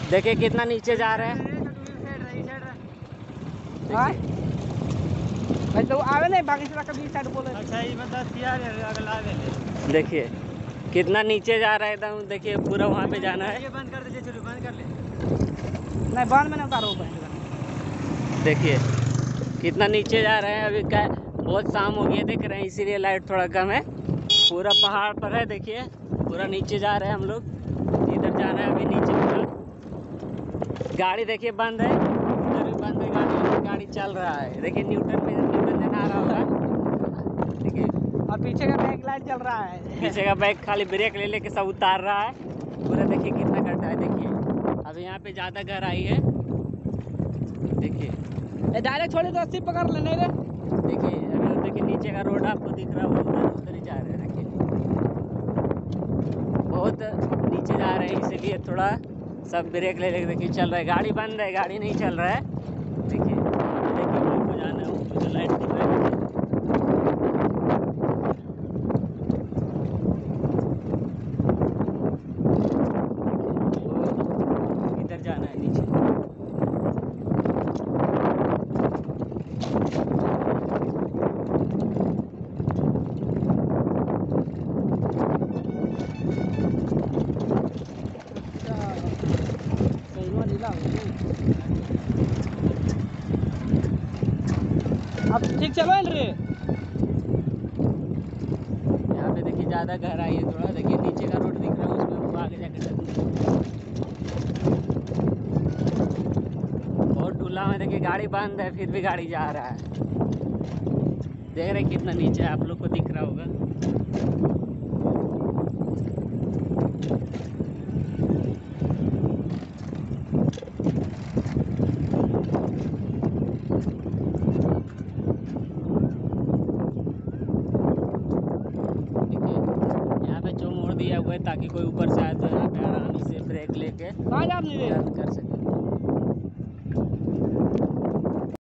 देखिए कितना नीचे जा रहे हैं। भाई तो आवे नहीं बाकी से कभी साइड बोले। अच्छा ये मतलब यार अगला आवे ले। देखिए कितना नीचे जा रहा है एकदम। देखिए पूरा वहाँ पे जाना है। ये बंद कर दीजिए, चलो बंद कर ले। नहीं बांध में नहीं उतारो भाई। देखिए कितना नीचे जा रहे हैं। अभी क्या बहुत शाम हो गई है, देख रहे हैं, इसीलिए लाइट थोड़ा कम है। पूरा पहाड़ पर है, देखिए पूरा नीचे जा रहे हैं हम लोग। इधर जाना है अभी नीचे पूरा। गाड़ी देखिए बंद है, इधर भी बंद है गाड़ी। गाड़ी चल रहा है, देखिए न्यूटन जना आ रहा होगा। देखिए और पीछे का बैक लाइट चल रहा है। पीछे का बैग खाली ब्रेक ले लेके सब उतार रहा है। पूरा देखिए कितना गड्ढा है। देखिए अभी यहाँ पे ज़्यादा गहराई है। देखिए डायरेक्ट छोड़े तो 80 पकड़ लेने रे। देखिए अभी देखिए नीचे का रोड आपको दिख रहा होगा, उधर ही जा रहे हैं। देखिए बहुत नीचे जा रहे हैं, इसीलिए थोड़ा सब ब्रेक ले लेके देखिए चल रहा है। गाड़ी बंद है, गाड़ी नहीं चल रहा है। देखिए देखिए हम लोग को जाना है, मुझे लाइट दिख रहा है। इधर जाना है नीचे। अब ठीक चलो रे। यहाँ पे देखिए ज़्यादा गहराई है थोड़ा। देखिए नीचे का रोड दिख रहा है, उसमें हमको आगे जाकर बहुत डूला में। देखिए गाड़ी बंद है, फिर भी गाड़ी जा रहा है। देख रहे कितना नीचे है, आप लोग को दिख रहा होगा। यहाँ पे जो मोड़ दिया हुआ है ताकि कोई ऊपर से आए तो यहाँ पे आराम से ब्रेक लेके कहाँ जा रही है? टर्न कर सके।